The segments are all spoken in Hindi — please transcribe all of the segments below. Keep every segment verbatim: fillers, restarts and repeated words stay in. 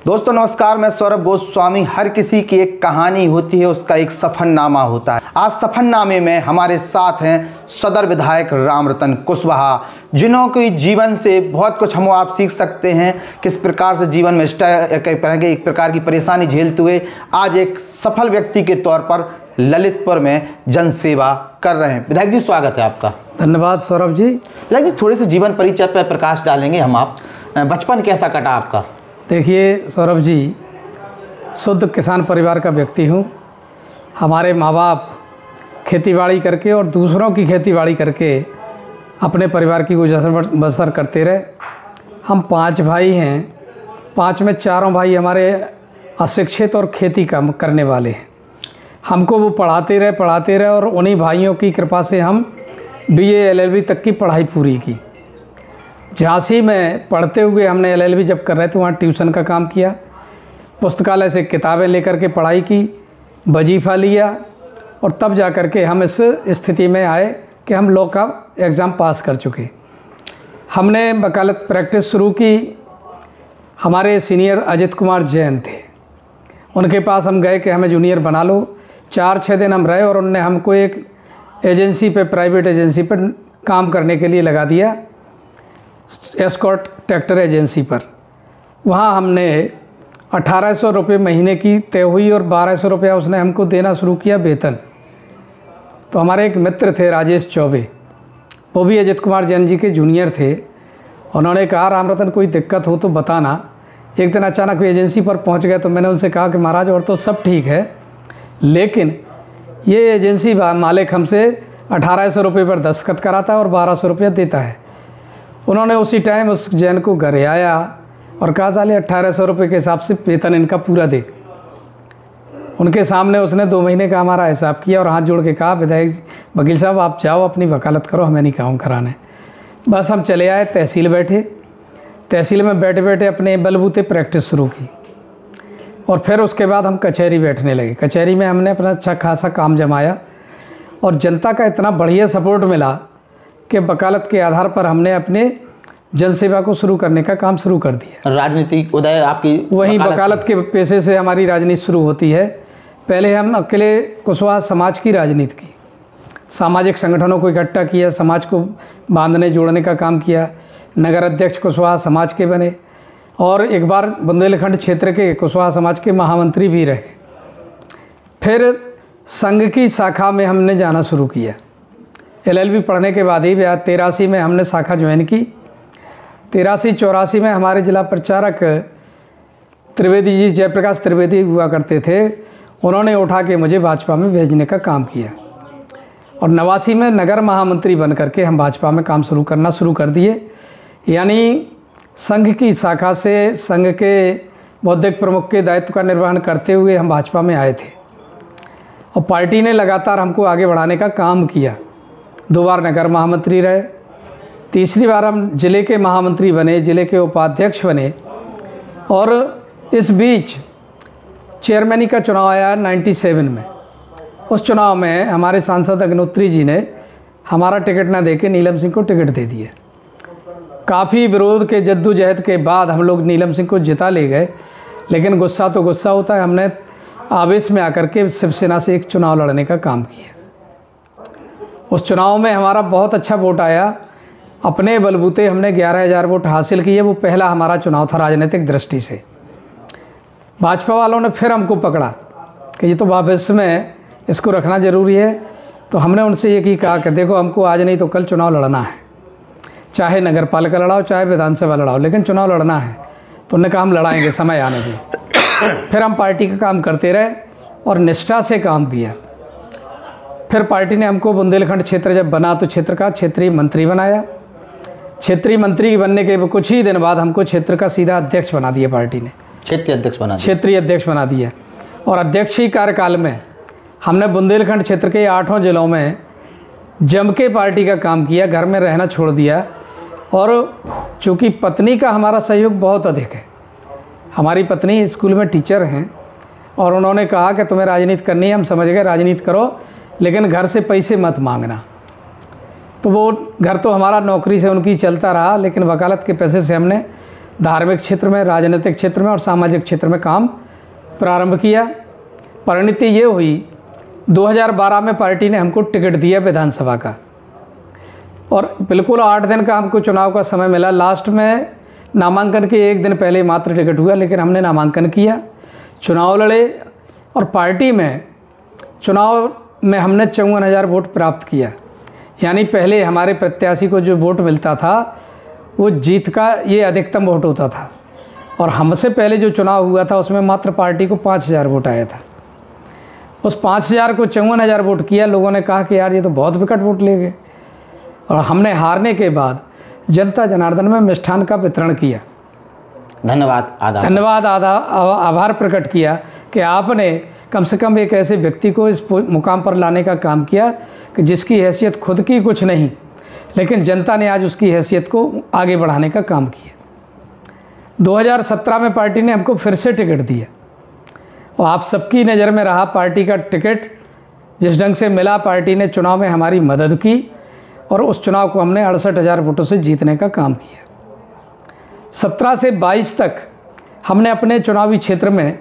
दोस्तों नमस्कार, मैं सौरभ गोस्वामी। हर किसी की एक कहानी होती है, उसका एक सफरनामा होता है। आज सफरनामे में हमारे साथ हैं सदर विधायक रामरतन कुशवाहा, जिन्हों के जीवन से बहुत कुछ हम आप सीख सकते हैं। किस प्रकार से जीवन में एक प्रकार की परेशानी झेलते हुए आज एक सफल व्यक्ति के तौर पर ललितपुर में जनसेवा कर रहे हैं। विधायक जी स्वागत है आपका। धन्यवाद सौरभ जी। विधायक जी थोड़े से जीवन परिचय पर प्रकाश डालेंगे हम आप। बचपन कैसा कटा आपका? देखिए सौरभ जी, शुद्ध किसान परिवार का व्यक्ति हूँ। हमारे माँ बाप खेतीबाड़ी करके और दूसरों की खेतीबाड़ी करके अपने परिवार की गुजर बसर करते रहे। हम पांच भाई हैं, पांच में चारों भाई हमारे अशिक्षित और खेती काम करने वाले हैं। हमको वो पढ़ाते रहे पढ़ाते रहे और उन्हीं भाइयों की कृपा से हम B A L L B तक की पढ़ाई पूरी की। झांसी में पढ़ते हुए हमने एल एल बी जब कर रहे थे वहाँ ट्यूशन का काम किया, पुस्तकालय से किताबें लेकर के पढ़ाई की, वजीफ़ा लिया और तब जा कर के हम इस स्थिति में आए कि हम लॉ का एग्ज़ाम पास कर चुके। हमने वकालत प्रैक्टिस शुरू की। हमारे सीनियर अजित कुमार जैन थे, उनके पास हम गए कि हमें जूनियर बना लो। चार छः दिन हम रहे और उनने हमको एक एजेंसी पे, प्राइवेट एजेंसी पर काम करने के लिए लगा दिया, एस्कॉर्ट ट्रैक्टर एजेंसी पर। वहाँ हमने अठारह सौ रुपये महीने की तय हुई और बारह सौ रुपया उसने हमको देना शुरू किया वेतन। तो हमारे एक मित्र थे राजेश चौबे, वो भी अजित कुमार जैन जी के जूनियर थे। उन्होंने कहा रामरतन कोई दिक्कत हो तो बताना। एक दिन अचानक वो एजेंसी पर पहुंच गए तो मैंने उनसे कहा कि महाराज और तो सब ठीक है, लेकिन ये एजेंसी मालिक हमसे अठारह सौ रुपये पर दस्तखत कराता है और बारह सौ रुपया देता है। उन्होंने उसी टाइम उस जैन को घर आया और कहा साले अट्ठारह सौ रुपये के हिसाब से वेतन इनका पूरा दे। उनके सामने उसने दो महीने का हमारा हिसाब किया और हाथ जोड़ के कहा विधायक वकील साहब आप जाओ अपनी वकालत करो, हमें नहीं काम कराने। बस हम चले आए, तहसील बैठे। तहसील में बैठे बैठे अपने बलबूते प्रैक्टिस शुरू की और फिर उसके बाद हम कचहरी बैठने लगे। कचहरी में हमने अपना अच्छा खासा काम जमाया और जनता का इतना बढ़िया सपोर्ट मिला कि वकालत के आधार पर हमने अपने जनसेवा को शुरू करने का काम शुरू कर दिया। राजनीतिक उदय आपकी वहीं वकालत के पेशे से हमारी राजनीति शुरू होती है। पहले हम अकेले कुशवाहा समाज की राजनीति की, सामाजिक संगठनों को इकट्ठा किया, समाज को बांधने जोड़ने का काम किया। नगर अध्यक्ष कुशवाहा समाज के बने और एक बार बुंदेलखंड क्षेत्र के कुशवाहा समाज के महामंत्री भी रहे। फिर संघ की शाखा में हमने जाना शुरू किया। एल एल बी पढ़ने के बाद ही तिरासी में हमने शाखा ज्वाइन की। तिरासी चौरासी में हमारे जिला प्रचारक त्रिवेदी जी, जयप्रकाश त्रिवेदी हुआ करते थे, उन्होंने उठा के मुझे भाजपा में भेजने का काम किया और नवासी में नगर महामंत्री बन करके हम भाजपा में काम शुरू करना शुरू कर दिए। यानी संघ की शाखा से संघ के बौद्धिक प्रमुख के दायित्व का निर्वहन करते हुए हम भाजपा में आए थे और पार्टी ने लगातार हमको आगे बढ़ाने का काम किया। दो बार नगर महामंत्री रहे, तीसरी बार हम ज़िले के महामंत्री बने, ज़िले के उपाध्यक्ष बने और इस बीच चेयरमैनी का चुनाव आया सत्तानवे में। उस चुनाव में हमारे सांसद अग्निहोत्री जी ने हमारा टिकट ना देके नीलम सिंह को टिकट दे दिया। काफ़ी विरोध के जद्दोजहद के बाद हम लोग नीलम सिंह को जिता ले गए, लेकिन गुस्सा तो गुस्सा होता है। हमने आवेश में आकर के शिवसेना से एक चुनाव लड़ने का काम किया। उस चुनाव में हमारा बहुत अच्छा वोट आया। अपने बलबूते हमने ग्यारह हज़ार वोट हासिल किए। वो पहला हमारा चुनाव था राजनीतिक दृष्टि से। भाजपा वालों ने फिर हमको पकड़ा कि ये तो भविष्य में इसको रखना ज़रूरी है। तो हमने उनसे ये कहा कि देखो हमको आज नहीं तो कल चुनाव लड़ना है, चाहे नगर पालिका लड़ाओ चाहे विधानसभा लड़ाओ, लेकिन चुनाव लड़ना है। तो उन्होंने कहा हम लड़ाएंगे, समय आने दें। फिर हम पार्टी का काम करते रहे और निष्ठा से काम किया। फिर पार्टी ने हमको बुंदेलखंड क्षेत्र जब बना तो क्षेत्र का क्षेत्रीय मंत्री बनाया। क्षेत्रीय मंत्री बनने के कुछ ही दिन बाद हमको क्षेत्र का सीधा अध्यक्ष बना दिया पार्टी ने। क्षेत्रीय अध्यक्ष बना दिया क्षेत्रीय अध्यक्ष बना दिया और अध्यक्ष ही कार्यकाल में हमने बुंदेलखंड क्षेत्र के आठों जिलों में जम के पार्टी का काम किया, घर में रहना छोड़ दिया। और चूँकि पत्नी का हमारा सहयोग बहुत अधिक है, हमारी पत्नी स्कूल में टीचर हैं और उन्होंने कहा कि तुम्हें राजनीति करनी है, हम समझ गए राजनीति करो, लेकिन घर से पैसे मत मांगना। तो वो घर तो हमारा नौकरी से उनकी चलता रहा, लेकिन वकालत के पैसे से हमने धार्मिक क्षेत्र में, राजनीतिक क्षेत्र में और सामाजिक क्षेत्र में काम प्रारंभ किया। परिणति ये हुई दो हज़ार बारह में पार्टी ने हमको टिकट दिया विधानसभा का, और बिल्कुल आठ दिन का हमको चुनाव का समय मिला। लास्ट में नामांकन के एक दिन पहले मात्र टिकट हुआ, लेकिन हमने नामांकन किया, चुनाव लड़े और पार्टी में चुनाव में हमने चौवन हज़ार वोट प्राप्त किया। यानी पहले हमारे प्रत्याशी को जो वोट मिलता था वो जीत का ये अधिकतम वोट होता था, और हमसे पहले जो चुनाव हुआ था उसमें मात्र पार्टी को पाँच हज़ार वोट आया था। उस पाँच हज़ार को चौवन हज़ार वोट किया। लोगों ने कहा कि यार ये तो बहुत विकट वोट ले गए, और हमने हारने के बाद जनता जनार्दन में मिष्ठान का वितरण किया। धन्यवाद आदा धन्यवाद आदा आभार प्रकट किया कि आपने कम से कम एक ऐसे व्यक्ति को इस मुकाम पर लाने का काम किया कि जिसकी हैसियत खुद की कुछ नहीं, लेकिन जनता ने आज उसकी हैसियत को आगे बढ़ाने का काम किया। दो हज़ार सत्रह में पार्टी ने हमको फिर से टिकट दिया, और आप सबकी नज़र में रहा पार्टी का टिकट जिस ढंग से मिला। पार्टी ने चुनाव में हमारी मदद की, और उस चुनाव को हमने अड़सठ हज़ार वोटों से जीतने का काम किया। सत्रह से बाईस तक हमने अपने चुनावी क्षेत्र में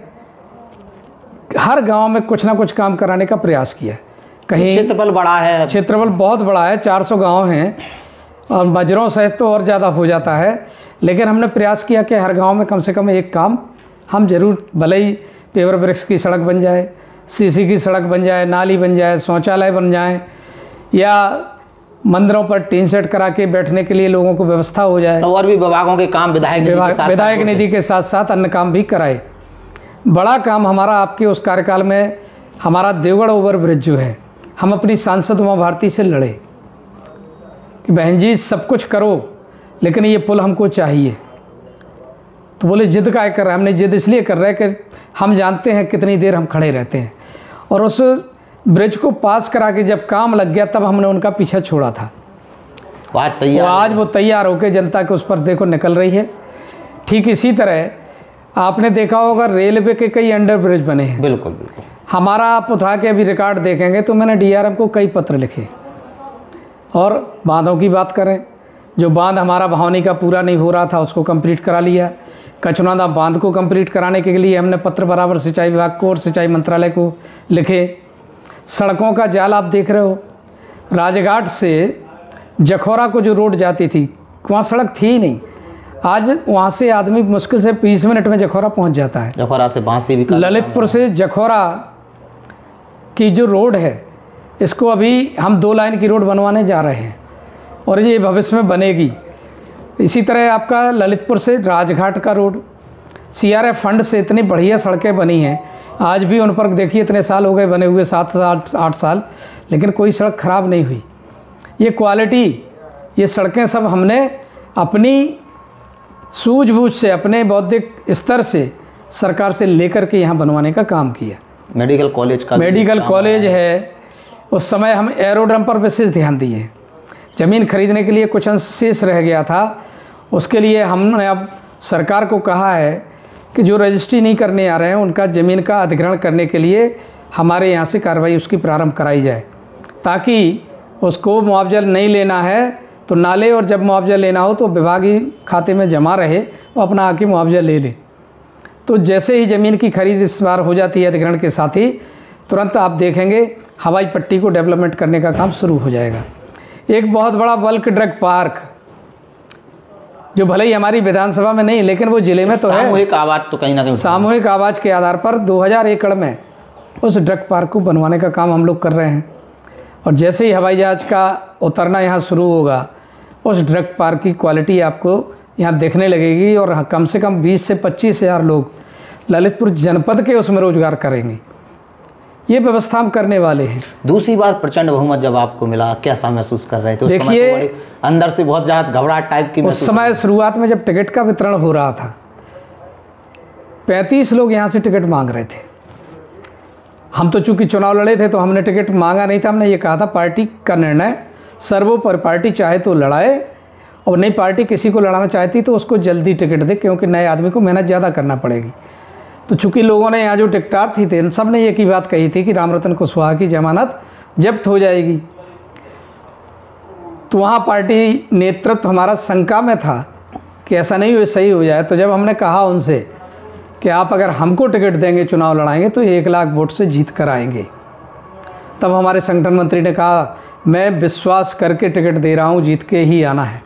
हर गांव में कुछ ना कुछ काम कराने का प्रयास किया। कहीं क्षेत्रफल बड़ा है, क्षेत्रफल बहुत बड़ा है, चार सौ गांव हैं, और मजरों सहित तो और ज़्यादा हो जाता है, लेकिन हमने प्रयास किया कि हर गांव में कम से कम एक काम हम जरूर, भले ही पेवर ब्रिक्स की सड़क बन जाए, सीसी की सड़क बन जाए, नाली बन जाए, शौचालय बन जाए, या मंदिरों पर टीन सेट करा के बैठने के लिए लोगों को व्यवस्था हो जाए। और भी विभागों के काम विधायक निधि के साथ विधायक निधि के साथ साथ अन्य काम भी कराए। बड़ा काम हमारा आपके उस कार्यकाल में, हमारा देवगढ़ ओवर ब्रिज जो है, हम अपनी सांसद उमा भारती से लड़े कि बहन जी सब कुछ करो, लेकिन ये पुल हमको चाहिए। तो बोले जिद का कर रहे हैं। हमने जिद इसलिए कर रहे हैं कि हम जानते हैं कितनी देर हम खड़े रहते हैं, और उस ब्रिज को पास करा के जब काम लग गया तब हमने उनका पीछा छोड़ा था। आज तैयार आज वो तैयार होकर जनता के उस पर देखो निकल रही है। ठीक इसी तरह आपने देखा होगा रेलवे के कई अंडर ब्रिज बने हैं। बिल्कुल बिल्कुल। हमारा आप उठा के अभी रिकॉर्ड देखेंगे तो मैंने डीआरएम को कई पत्र लिखे। और बांधों की बात करें, जो बांध हमारा भवानी का पूरा नहीं हो रहा था उसको कंप्लीट करा लिया। कचुनादा बांध को कंप्लीट कराने के लिए हमने पत्र बराबर सिंचाई विभाग को और सिंचाई मंत्रालय को लिखे। सड़कों का जाल आप देख रहे हो, राजघाट से जखौरा को जो रोड जाती थी वहाँ सड़क थी ही नहीं। आज वहाँ से आदमी मुश्किल से बीस मिनट में जखौरा पहुँच जाता है। जखौरा से बांसी भी, ललितपुर से जखौरा की जो रोड है इसको अभी हम दो लाइन की रोड बनवाने जा रहे हैं, और ये भविष्य में बनेगी। इसी तरह आपका ललितपुर से राजघाट का रोड सीआरएफ फंड से इतनी बढ़िया सड़कें बनी हैं, आज भी उन पर देखिए इतने साल हो गए बने हुए, सात आठ आठ साल, लेकिन कोई सड़क ख़राब नहीं हुई। ये क्वालिटी, ये सड़कें सब हमने अपनी सूझबूझ से, अपने बौद्धिक स्तर से सरकार से लेकर के यहाँ बनवाने का काम किया। मेडिकल कॉलेज का मेडिकल कॉलेज है, उस समय हम एरोड्रम पर विशेष ध्यान दिए। ज़मीन खरीदने के लिए कुछ अंश शेष रह गया था, उसके लिए हमने अब सरकार को कहा है कि जो रजिस्ट्री नहीं करने आ रहे हैं उनका ज़मीन का अधिग्रहण करने के लिए हमारे यहाँ से कार्रवाई उसकी प्रारंभ कराई जाए, ताकि उसको मुआवजा नहीं लेना है तो ना ले, और जब मुआवजा लेना हो तो विभागीय खाते में जमा रहे, वो अपना आके मुआवजा ले ले। तो जैसे ही ज़मीन की खरीद इस बार हो जाती है अधिग्रहण के साथ ही, तुरंत आप देखेंगे हवाई पट्टी को डेवलपमेंट करने का काम शुरू हो जाएगा। एक बहुत बड़ा बल्क ड्रग पार्क जो भले ही हमारी विधानसभा में नहीं, लेकिन वो जिले में तो है। सामूहिक आवाज़ तो कहीं ना कहीं, सामूहिक आवाज़ के आधार पर दो हज़ार एकड़ में उस ड्रग पार्क को बनवाने का काम हम लोग कर रहे हैं। और जैसे ही हवाई जहाज़ का उतरना यहाँ शुरू होगा, उस ड्रग पार्क की क्वालिटी आपको यहाँ देखने लगेगी, और कम से कम बीस से पच्चीस हज़ार लोग ललितपुर जनपद के उसमें रोजगार करेंगे। ये व्यवस्था हम करने वाले हैं। दूसरी बार प्रचंड बहुमत जब आपको मिला, कैसा महसूस कर रहे थे? देखिए, तो अंदर से बहुत ज़्यादा घबराहट टाइप की उस समय शुरुआत में जब टिकट का वितरण हो रहा था, पैंतीस लोग यहाँ से टिकट मांग रहे थे। हम तो चूंकि चुनाव लड़े थे तो हमने टिकट मांगा नहीं था। हमने ये कहा था पार्टी का निर्णय सर्वोपरि, पार्टी चाहे तो लड़ाए, और नहीं पार्टी किसी को लड़ाना चाहती तो उसको जल्दी टिकट दे, क्योंकि नए आदमी को मेहनत ज़्यादा करना पड़ेगी। तो चूंकि लोगों ने यहाँ जो टिकटार थी थे इन सब ने एक ही बात कही थी कि रामरतन कुशवाहा की जमानत जब्त हो जाएगी, तो वहाँ पार्टी नेतृत्व हमारा शंका में था कि ऐसा नहीं हो सही हो जाए। तो जब हमने कहा उनसे कि आप अगर हमको टिकट देंगे, चुनाव लड़ाएंगे तो एक लाख वोट से जीत कर आएंगे, तब हमारे संगठन मंत्री ने कहा मैं विश्वास करके टिकट दे रहा हूँ, जीत के ही आना है।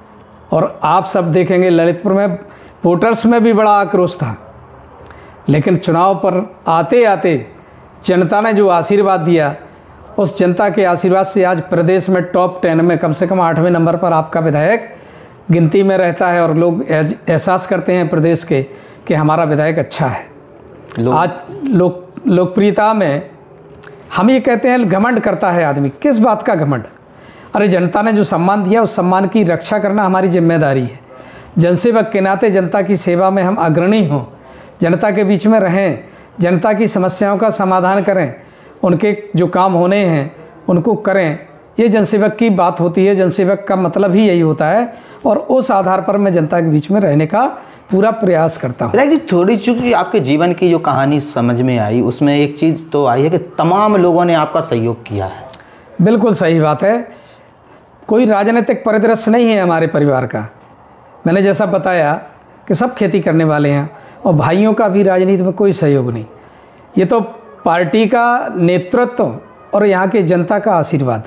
और आप सब देखेंगे ललितपुर में वोटर्स में भी बड़ा आक्रोश था, लेकिन चुनाव पर आते आते जनता ने जो आशीर्वाद दिया, उस जनता के आशीर्वाद से आज प्रदेश में टॉप टेन में कम से कम आठवें नंबर पर आपका विधायक गिनती में रहता है। और लोग एहसास करते हैं प्रदेश के कि हमारा विधायक अच्छा है। लोग आज लोक लोकप्रियता में हम ये कहते हैं घमंड करता है आदमी। किस बात का घमंड? अरे जनता ने जो सम्मान दिया उस सम्मान की रक्षा करना हमारी जिम्मेदारी है। जनसेवक के नाते जनता की सेवा में हम अग्रणी हों, जनता के बीच में रहें, जनता की समस्याओं का समाधान करें, उनके जो काम होने हैं उनको करें। ये जनसेवक की बात होती है, जनसेवक का मतलब ही यही होता है। और उस आधार पर मैं जनता के बीच में रहने का पूरा प्रयास करता हूँ। जी थोड़ी चूँकि आपके जीवन की जो कहानी समझ में आई, उसमें एक चीज़ तो आई है कि तमाम लोगों ने आपका सहयोग किया है। बिल्कुल सही बात है। कोई राजनीतिक परिदृश्य नहीं है हमारे परिवार का। मैंने जैसा बताया कि सब खेती करने वाले हैं और भाइयों का भी राजनीति में कोई सहयोग नहीं। ये तो पार्टी का नेतृत्व और यहाँ की जनता का आशीर्वाद,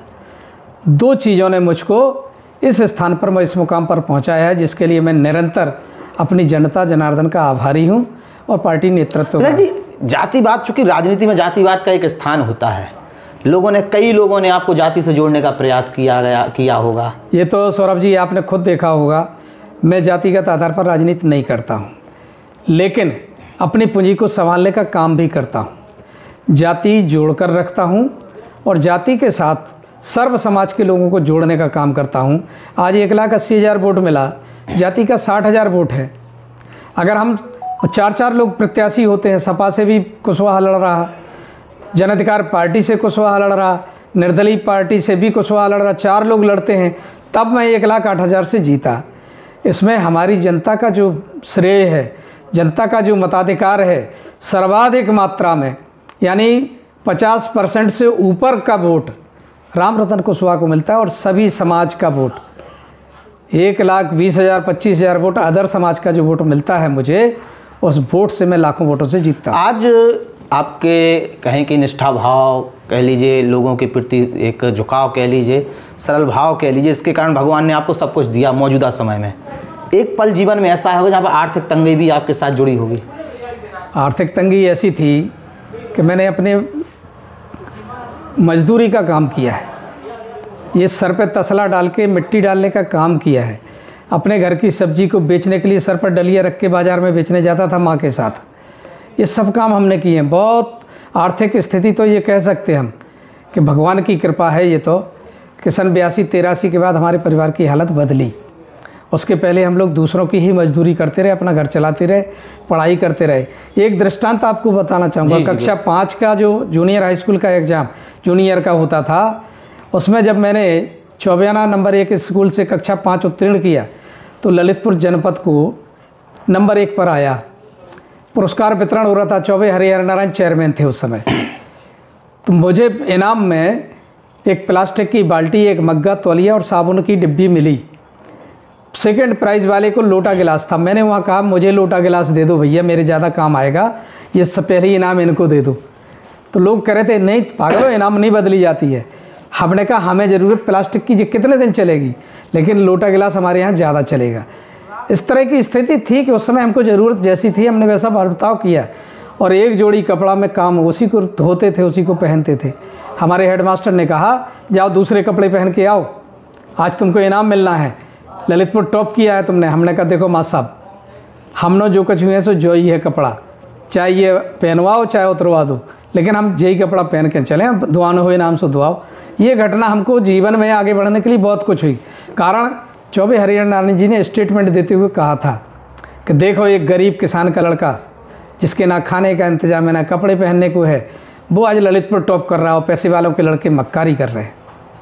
दो चीज़ों ने मुझको इस स्थान पर, मैं इस मुकाम पर पहुँचाया है, जिसके लिए मैं निरंतर अपनी जनता जनार्दन का आभारी हूँ और पार्टी नेतृत्व का। जी जातिवाद, चूँकि राजनीति में जातिवाद का एक स्थान होता है, लोगों ने कई लोगों ने आपको जाति से जोड़ने का प्रयास किया गया किया होगा। ये तो सौरभ जी आपने खुद देखा होगा, मैं जातिगत आधार पर राजनीति नहीं करता हूँ, लेकिन अपनी पूंजी को संभालने का काम भी करता हूँ। जाति जोड़कर रखता हूँ और जाति के साथ सर्व समाज के लोगों को जोड़ने का काम करता हूँ। आज एक लाख अस्सी हज़ार वोट मिला, जाति का साठ हज़ार वोट है। अगर हम चार चार लोग प्रत्याशी होते हैं, सपा से भी कुशवाहा लड़ रहा, जन अधिकार पार्टी से कुशवाहा लड़ रहा, निर्दलीय पार्टी से भी कुशवाहा लड़ रहा, चार लोग लड़ते हैं, तब मैं एक लाख आठ हज़ार से जीता। इसमें हमारी जनता का जो श्रेय है, जनता का जो मताधिकार है, सर्वाधिक मात्रा में यानी पचास परसेंट से ऊपर का वोट रामरतन कुशवाहा को मिलता है। और सभी समाज का वोट, एक लाख बीस हज़ार पच्चीस हज़ार वोट अदर समाज का जो वोट मिलता है मुझे, उस वोट से मैं लाखों वोटों से जीतता। आज आपके कहें कि निष्ठा भाव कह लीजिए, लोगों के प्रति एक झुकाव कह लीजिए, सरल भाव कह लीजिए, इसके कारण भगवान ने आपको सब कुछ दिया मौजूदा समय में। एक पल जीवन में ऐसा होगा जहाँ पर आर्थिक तंगी भी आपके साथ जुड़ी होगी। आर्थिक तंगी ऐसी थी कि मैंने अपने मजदूरी का काम किया है, ये सर पे तसला डाल के मिट्टी डालने का काम किया है। अपने घर की सब्जी को बेचने के लिए सर पर डलिया रख के बाज़ार में बेचने जाता था माँ के साथ। ये सब काम हमने किए हैं। बहुत आर्थिक स्थिति तो ये कह सकते हम कि भगवान की कृपा है। ये तो कि सन बयासी तिरासी के बाद हमारे परिवार की हालत बदली। उसके पहले हम लोग दूसरों की ही मजदूरी करते रहे, अपना घर चलाते रहे, पढ़ाई करते रहे। एक दृष्टांत आपको बताना चाहूँगा, कक्षा पाँच का जो जूनियर हाई स्कूल का एग्ज़ाम जूनियर का होता था, उसमें जब मैंने चौबयाना नंबर एक स्कूल से कक्षा पाँच उत्तीर्ण किया तो ललितपुर जनपद को नंबर एक पर आया। पुरस्कार वितरण हो रहा था, चौबे हरिहर नारायण चेयरमैन थे उस समय। तो मुझे इनाम में एक प्लास्टिक की बाल्टी, एक मग्गा, तौलिया और साबुन की डिब्बी मिली। सेकंड प्राइज़ वाले को लोटा गिलास था। मैंने वहाँ कहा मुझे लोटा गिलास दे दो भैया, मेरे ज़्यादा काम आएगा, ये सब पहले इनाम इनको दे दो। तो लोग कह रहे थे नहीं पागल, इनाम नहीं बदली जाती है। हमने कहा हमें ज़रूरत प्लास्टिक की, कितने दिन चलेगी, लेकिन लोटा गिलास हमारे यहाँ ज़्यादा चलेगा। इस तरह की स्थिति थी कि उस समय हमको ज़रूरत जैसी थी, हमने वैसा बर्ताव किया। और एक जोड़ी कपड़ा में काम उसी को धोते थे, उसी को पहनते थे। हमारे हेडमास्टर ने कहा जाओ दूसरे कपड़े पहन के आओ, आज तुमको इनाम मिलना है, ललितपुर टॉप किया है तुमने। हमने कहा देखो माँ साहब, हमने जो कुछ हुए सो जो ही है कपड़ा, चाहे ये पहनवाओ चाहे उतरवा दो, लेकिन हम यही कपड़ा पहन के चलें, दुआनो हुए नाम से दुआओ। ये घटना हमको जीवन में आगे बढ़ने के लिए बहुत कुछ हुई। कारण चौबे हरिहर नारायण जी ने स्टेटमेंट देते हुए कहा था कि देखो एक गरीब किसान का लड़का जिसके ना खाने का इंतजाम है ना कपड़े पहनने को है, वो आज ललितपुर टॉप कर रहा हो, पैसे वालों के लड़के मक्कारी कर रहे हैं।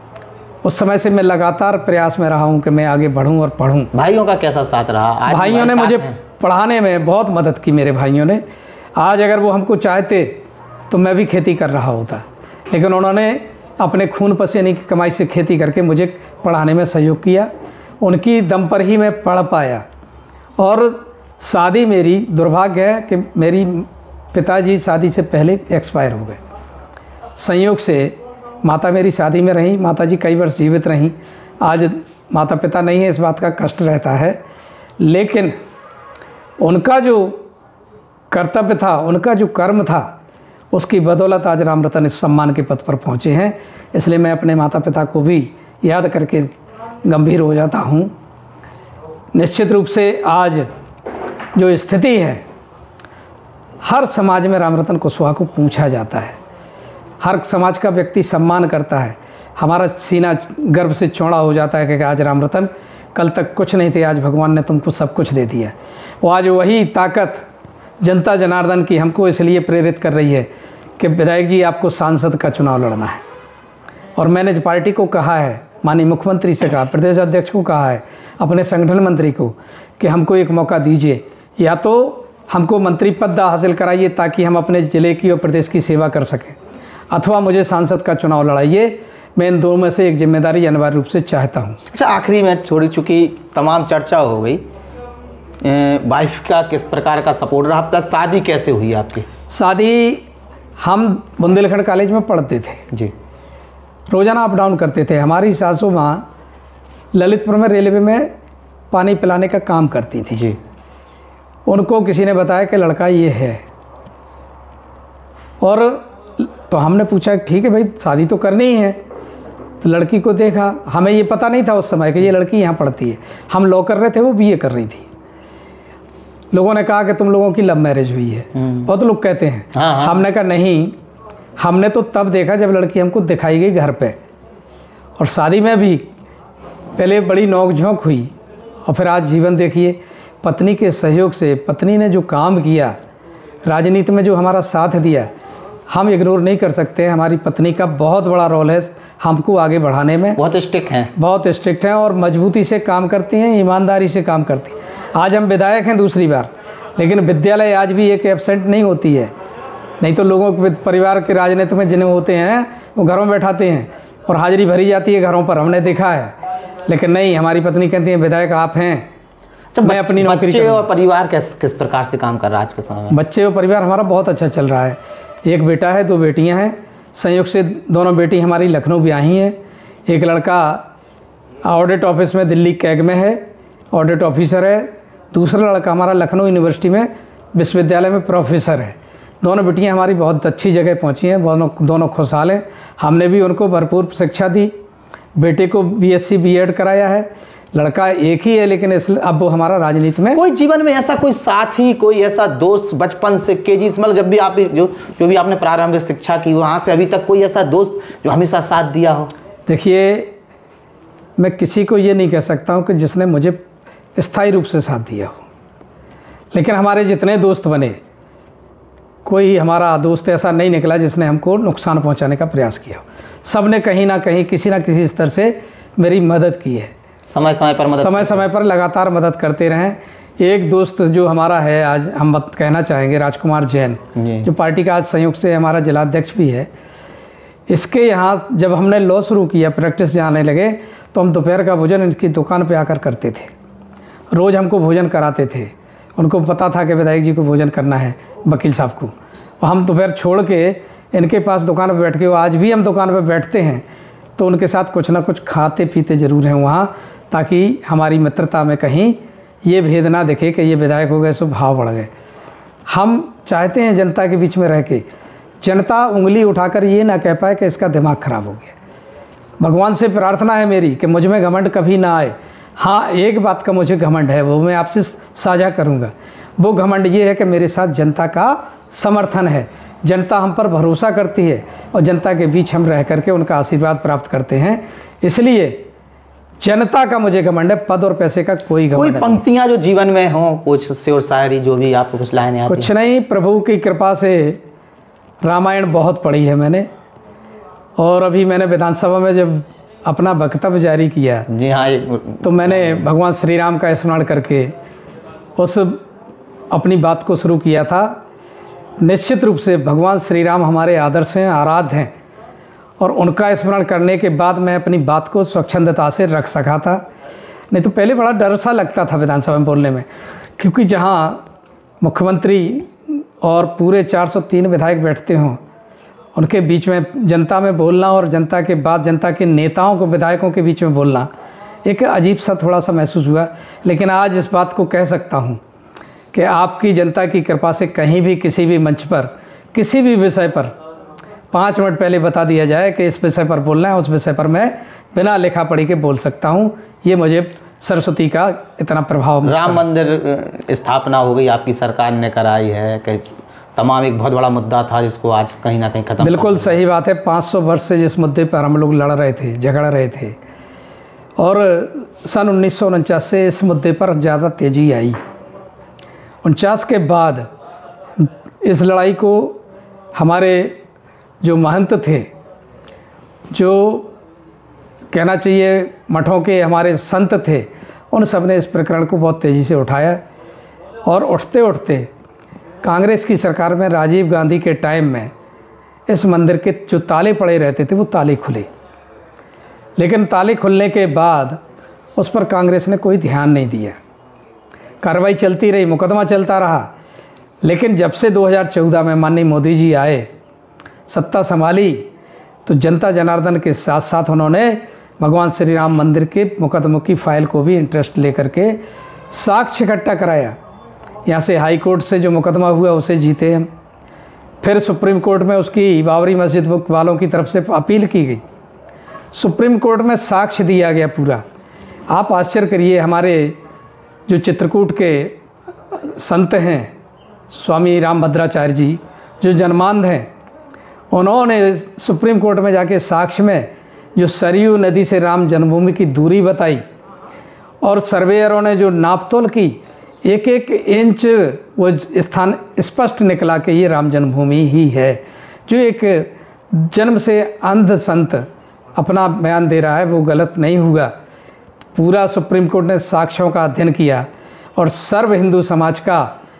उस समय से मैं लगातार प्रयास में रहा हूँ कि मैं आगे बढ़ूँ और पढ़ूँ। भाइयों का कैसा साथ रहा? आज भाइयों ने मुझे पढ़ाने में बहुत मदद की। मेरे भाइयों ने, आज अगर वो हमको चाहते तो मैं भी खेती कर रहा होता, लेकिन उन्होंने अपने खून पसीने की कमाई से खेती करके मुझे पढ़ाने में सहयोग किया। उनकी दम पर ही मैं पढ़ पाया। और शादी मेरी दुर्भाग्य है कि मेरी पिताजी शादी से पहले एक्सपायर हो गए। संयोग से माता मेरी शादी में रहीं, माताजी कई वर्ष जीवित रहीं। आज माता पिता नहीं है, इस बात का कष्ट रहता है, लेकिन उनका जो कर्तव्य था, उनका जो कर्म था, उसकी बदौलत आज रामरतन इस सम्मान के पद पर पहुँचे हैं। इसलिए मैं अपने माता पिता को भी याद करके गंभीर हो जाता हूँ। निश्चित रूप से आज जो स्थिति है, हर समाज में रामरतन कुशवाहा को पूछा जाता है, हर समाज का व्यक्ति सम्मान करता है। हमारा सीना गर्व से चौड़ा हो जाता है कि आज रामरतन, कल तक कुछ नहीं थे, आज भगवान ने तुमको सब कुछ दे दिया। वो आज वही ताकत जनता जनार्दन की हमको इसलिए प्रेरित कर रही है कि विधायक जी आपको सांसद का चुनाव लड़ना है। और मैंने पार्टी को कहा है, माननीय मुख्यमंत्री से कहा, प्रदेश अध्यक्ष को कहा है, अपने संगठन मंत्री को, कि हमको एक मौका दीजिए, या तो हमको मंत्री पद हासिल कराइए ताकि हम अपने ज़िले की और प्रदेश की सेवा कर सकें, अथवा मुझे सांसद का चुनाव लड़ाइए। मैं इन दोनों में से एक जिम्मेदारी अनिवार्य रूप से चाहता हूँ। अच्छा, आखिरी में थोड़ी, चूँकि तमाम चर्चा हो गई, वाइफ का किस प्रकार का सपोर्ट रहा, प्लस शादी कैसे हुई आपकी? शादी, हम बुंदेलखंड कॉलेज में पढ़ते थे जी, रोज़ाना अप डाउन करते थे। हमारी सासू माँ ललितपुर में रेलवे में पानी पिलाने का काम करती थी जी। उनको किसी ने बताया कि लड़का ये है, और तो हमने पूछा ठीक है भाई शादी तो करनी ही है। तो लड़की को देखा, हमें ये पता नहीं था उस समय कि ये लड़की यहाँ पढ़ती है। हम लॉ कर रहे थे, वो बीए कर रही थी। लोगों ने कहा कि तुम लोगों की लव मैरिज हुई है, बहुत लोग कहते हैं। हाँ, हाँ। हमने कहा नहीं, हमने तो तब देखा जब लड़की हमको दिखाई गई घर पे, और शादी में भी पहले बड़ी नोक झोंक हुई, और फिर आज जीवन देखिए। पत्नी के सहयोग से, पत्नी ने जो काम किया, राजनीति में जो हमारा साथ दिया, हम इग्नोर नहीं कर सकते। हमारी पत्नी का बहुत बड़ा रोल है हमको आगे बढ़ाने में। बहुत स्ट्रिक्ट हैं, बहुत स्ट्रिक्ट हैं, और मजबूती से काम करती हैं, ईमानदारी से काम करती हैं। आज हम विधायक हैं दूसरी बार, लेकिन विद्यालय आज भी एक एब्सेंट नहीं होती है। नहीं तो लोगों के परिवार के राजनीति में जिन्हें होते हैं वो घरों में बैठाते हैं और हाजिरी भरी जाती है घरों पर, हमने देखा है। लेकिन नहीं, हमारी पत्नी कहती है विधायक आप हैं, तो मैं अपनी नौकरी। बच्चे और परिवार किस किस प्रकार से काम कर रहा है आज के समय में? बच्चे और परिवार हमारा बहुत अच्छा चल रहा है। एक बेटा है, दो बेटियां हैं। संयोग से दोनों बेटी हमारी लखनऊ ब्याही हैं। एक लड़का ऑडिट ऑफिस में दिल्ली कैग में है, ऑडिट ऑफिसर है। दूसरा लड़का हमारा लखनऊ यूनिवर्सिटी में विश्वविद्यालय में प्रोफेसर है। दोनों बेटियां हमारी बहुत अच्छी जगह पहुंची हैं, दोनों दोनों खुशहाल हैं। हमने भी उनको भरपूर शिक्षा दी। बेटे को बीएससी बीएड कराया है। लड़का एक ही है, लेकिन इस अब वो हमारा राजनीति में। कोई जीवन में ऐसा कोई साथी, कोई ऐसा दोस्त बचपन से केजी मतलब जब भी आप जो जो भी आपने प्रारंभिक शिक्षा की वहाँ से अभी तक, कोई ऐसा दोस्त जो हमेशा साथ दिया हो? देखिए, मैं किसी को ये नहीं कह सकता हूँ कि जिसने मुझे स्थायी रूप से साथ दिया हो, लेकिन हमारे जितने दोस्त बने, कोई हमारा दोस्त ऐसा नहीं निकला जिसने हमको नुकसान पहुँचाने का प्रयास किया हो। सब ने कहीं ना कहीं किसी ना किसी स्तर से मेरी मदद की है। समय समय पर मदद समय समय पर लगातार मदद करते रहें। एक दोस्त जो हमारा है, आज हम बात कहना चाहेंगे, राजकुमार जैन, जो पार्टी का आज संयुक्त से हमारा जिलाध्यक्ष भी है। इसके यहाँ जब हमने लॉ शुरू किया, प्रैक्टिस जाने लगे, तो हम दोपहर का भोजन इनकी दुकान पे आकर करते थे। रोज़ हमको भोजन कराते थे। उनको पता था कि विधायक जी को भोजन करना है, वकील साहब को। और हम दोपहर छोड़ के इनके पास दुकान पर बैठ के, वो आज भी हम दुकान पर बैठते हैं तो उनके साथ कुछ ना कुछ खाते पीते ज़रूर हैं वहाँ, ताकि हमारी मित्रता में कहीं ये भेद ना दिखे कि ये विधायक हो गए सो भाव बढ़ गए। हम चाहते हैं जनता के बीच में रह के जनता उंगली उठाकर ये ना कह पाए कि इसका दिमाग खराब हो गया। भगवान से प्रार्थना है मेरी कि मुझ में घमंड कभी ना आए। हाँ, एक बात का मुझे घमंड है, वो मैं आपसे साझा करूँगा। वो घमंड ये है कि मेरे साथ जनता का समर्थन है, जनता हम पर भरोसा करती है, और जनता के बीच हम रह करके उनका आशीर्वाद प्राप्त करते हैं। इसलिए जनता का मुझे घमंड है, पद और पैसे का कोई घमंड नहीं। कोई पंक्तियाँ जो जीवन में हों, कुछ शेर शायरी, जो भी आपको कुछ लाइनें आती हैं? कुछ नहीं, प्रभु की कृपा से रामायण बहुत पढ़ी है मैंने, और अभी मैंने विधानसभा में जब अपना वक्तव्य जारी किया, जी हाँ, तो मैंने भगवान श्री राम का स्मरण करके उस अपनी बात को शुरू किया था। निश्चित रूप से भगवान श्री राम हमारे आदर्श हैं, आराध्य हैं, और उनका स्मरण करने के बाद मैं अपनी बात को स्वच्छंदता से रख सका था। नहीं तो पहले बड़ा डर सा लगता था विधानसभा में बोलने में क्योंकि जहाँ मुख्यमंत्री और पूरे चार सौ तीन विधायक बैठते हों, उनके बीच में जनता में बोलना और जनता के बाद जनता के नेताओं को, विधायकों के बीच में बोलना एक अजीब सा थोड़ा सा महसूस हुआ। लेकिन आज इस बात को कह सकता हूँ कि आपकी जनता की कृपा से कहीं भी किसी भी मंच पर किसी भी विषय पर पाँच मिनट पहले बता दिया जाए कि इस विषय पर बोलना है, उस विषय पर मैं बिना लिखा पढ़ी के बोल सकता हूँ। ये मुझे सरस्वती का इतना प्रभाव। राम मंदिर स्थापना हो गई, आपकी सरकार ने कराई है, कि तमाम एक बहुत बड़ा मुद्दा था जिसको आज कहीं ना कहीं खत्म। बिल्कुल सही बात है। पाँच सौ वर्ष से जिस मुद्दे पर हम लोग लड़ रहे थे, झगड़ रहे थे, और सन उन्नीस सौ उनचास से इस मुद्दे पर ज़्यादा तेज़ी आई। उनचास के बाद इस लड़ाई को हमारे जो महंत थे, जो कहना चाहिए मठों के हमारे संत थे, उन सब ने इस प्रकरण को बहुत तेज़ी से उठाया। और उठते उठते कांग्रेस की सरकार में राजीव गांधी के टाइम में इस मंदिर के जो ताले पड़े रहते थे वो ताले खुले। लेकिन ताले खुलने के बाद उस पर कांग्रेस ने कोई ध्यान नहीं दिया, कार्रवाई चलती रही, मुकदमा चलता रहा। लेकिन जब से दो हज़ार चौदह में माननीय मोदी जी आए, सत्ता संभाली, तो जनता जनार्दन के साथ साथ उन्होंने भगवान श्री राम मंदिर के मुकदमों की फाइल को भी इंटरेस्ट लेकर के साक्ष्य इकट्ठा कराया। यहाँ से हाई कोर्ट से जो मुकदमा हुआ उसे जीते हम, फिर सुप्रीम कोर्ट में उसकी बाबरी मस्जिद वालों की तरफ से अपील की गई, सुप्रीम कोर्ट में साक्ष्य दिया गया पूरा। आप आश्चर्य करिए, हमारे जो चित्रकूट के संत हैं स्वामी रामभद्राचार्य जी, जो जन्मांध हैं, उन्होंने सुप्रीम कोर्ट में जाके साक्ष्य में जो सरयू नदी से राम जन्मभूमि की दूरी बताई, और सर्वेयरों ने जो नापतोल की, एक एक इंच वो स्थान स्पष्ट निकला कि ये राम जन्मभूमि ही है। जो एक जन्म से अंध संत अपना बयान दे रहा है वो गलत नहीं हुआ। पूरा सुप्रीम कोर्ट ने साक्ष्यों का अध्ययन किया और सर्व हिंदू समाज का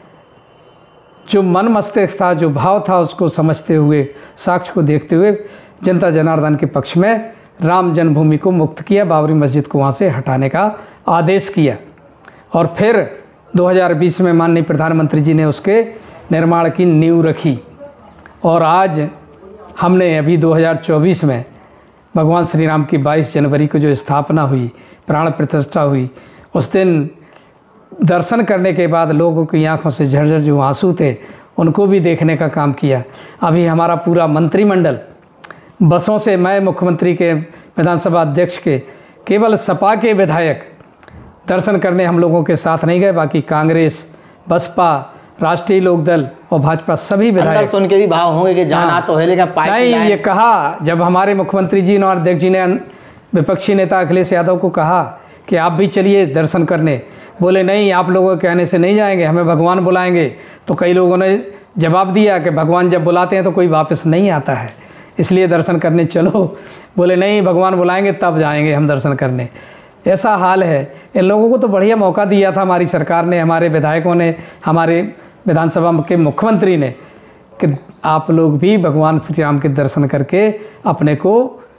जो मन मस्तिष्क था, जो भाव था, उसको समझते हुए, साक्ष्य को देखते हुए जनता जनार्दन के पक्ष में राम जन्मभूमि को मुक्त किया, बाबरी मस्जिद को वहाँ से हटाने का आदेश किया। और फिर दो हज़ार बीस में माननीय प्रधानमंत्री जी ने उसके निर्माण की नींव रखी। और आज हमने अभी दो हज़ार चौबीस में भगवान श्री राम की बाईस जनवरी को जो स्थापना हुई, प्राण प्रतिष्ठा हुई, उस दिन दर्शन करने के बाद लोगों की आंखों से झरझर जो आंसू थे उनको भी देखने का काम किया। अभी हमारा पूरा मंत्रिमंडल बसों से, मैं मुख्यमंत्री के, विधानसभा अध्यक्ष के, केवल सपा के विधायक दर्शन करने हम लोगों के साथ नहीं गए, बाकी कांग्रेस, बसपा, राष्ट्रीय लोकदल और भाजपा सभी विधायक सुन के भी भाव होंगे कि जाना तो है लेकिन पाइप नहीं। ये कहा जब हमारे मुख्यमंत्री जी और अध्यक्ष जी ने विपक्षी नेता अखिलेश यादव को कहा कि आप भी चलिए दर्शन करने, बोले नहीं, आप लोगों के कहने से नहीं जाएंगे, हमें भगवान बुलाएंगे। तो कई लोगों ने जवाब दिया कि भगवान जब बुलाते हैं तो कोई वापस नहीं आता है, इसलिए दर्शन करने चलो। बोले नहीं, भगवान बुलाएंगे तब जाएंगे हम दर्शन करने। ऐसा हाल है। इन लोगों को तो बढ़िया मौका दिया था हमारी सरकार ने, हमारे विधायकों ने, हमारे विधानसभा के मुख्यमंत्री ने, कि आप लोग भी भगवान श्री राम के दर्शन करके अपने को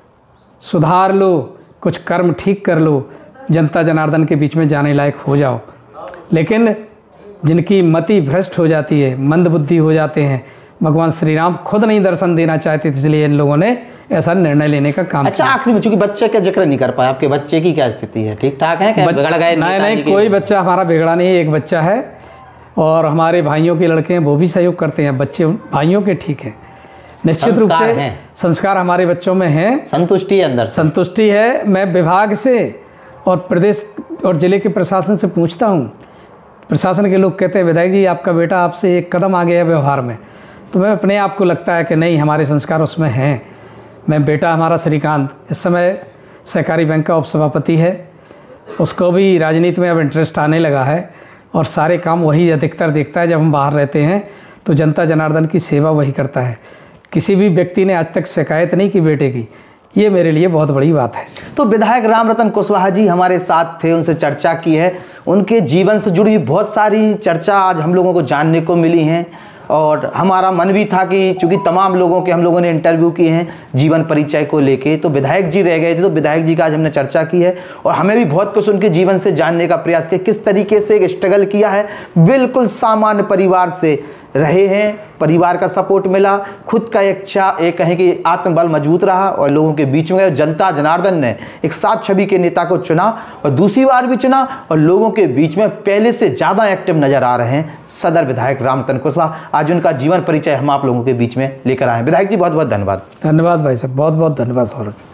सुधार लो, कुछ कर्म ठीक कर लो, जनता जनार्दन के बीच में जाने लायक हो जाओ। लेकिन जिनकी मति भ्रष्ट हो जाती है, मंदबुद्धि हो जाते हैं, भगवान श्री राम खुद नहीं दर्शन देना चाहते, इसलिए इन लोगों ने ऐसा निर्णय लेने का काम अच्छा, किया। आखिरी में चूंकि बच्चे का जिक्र नहीं कर पाए, आपके बच्चे की क्या स्थिति है? ठीक ठाक है? बिगड़ गए? नहीं नहीं, कोई बच्चा हमारा बिगड़ा नहीं है, एक बच्चा है। और हमारे भाइयों के लड़के हैं, वो भी सहयोग करते हैं, बच्चे भाइयों के ठीक हैं। निश्चित रूप से संस्कार हमारे बच्चों में हैं, संतुष्टि है अंदर से, संतुष्टि है। मैं विभाग से और प्रदेश और जिले के प्रशासन से पूछता हूँ, प्रशासन के लोग कहते हैं विधायक जी आपका बेटा आपसे एक कदम आगे है व्यवहार में, तो मैं अपने आप को लगता है कि नहीं, हमारे संस्कार उसमें हैं। मैं बेटा हमारा श्रीकांत इस समय सहकारी बैंक का उपसभापति है, उसको भी राजनीति में अब इंटरेस्ट आने लगा है और सारे काम वही अधिकतर देखता है। जब हम बाहर रहते हैं तो जनता जनार्दन की सेवा वही करता है। किसी भी व्यक्ति ने आज तक शिकायत नहीं की बेटे की, ये मेरे लिए बहुत बड़ी बात है। तो विधायक रामरतन कुशवाहा जी हमारे साथ थे, उनसे चर्चा की है, उनके जीवन से जुड़ी बहुत सारी चर्चा आज हम लोगों को जानने को मिली हैं और हमारा मन भी था कि चूंकि तमाम लोगों के हम लोगों ने इंटरव्यू किए हैं जीवन परिचय को लेके, तो विधायक जी रह गए थे, तो विधायक जी का आज हमने चर्चा की है और हमें भी बहुत कुछ उनके जीवन से जानने का प्रयास किया, किस तरीके से एक स्ट्रगल किया है, बिल्कुल सामान्य परिवार से रहे हैं, परिवार का सपोर्ट मिला, खुद का एक चा एक कहें कि आत्मबल मजबूत रहा और लोगों के बीच में जनता जनार्दन ने एक साफ छवि के नेता को चुना और दूसरी बार भी चुना और लोगों के बीच में पहले से ज़्यादा एक्टिव नजर आ रहे हैं सदर विधायक रामरतन कुशवाहा। आज उनका जीवन परिचय हम आप लोगों के बीच में लेकर आए हैं। विधायक जी बहुत बहुत धन्यवाद। धन्यवाद भाई साहब, बहुत बहुत धन्यवाद सौरभ।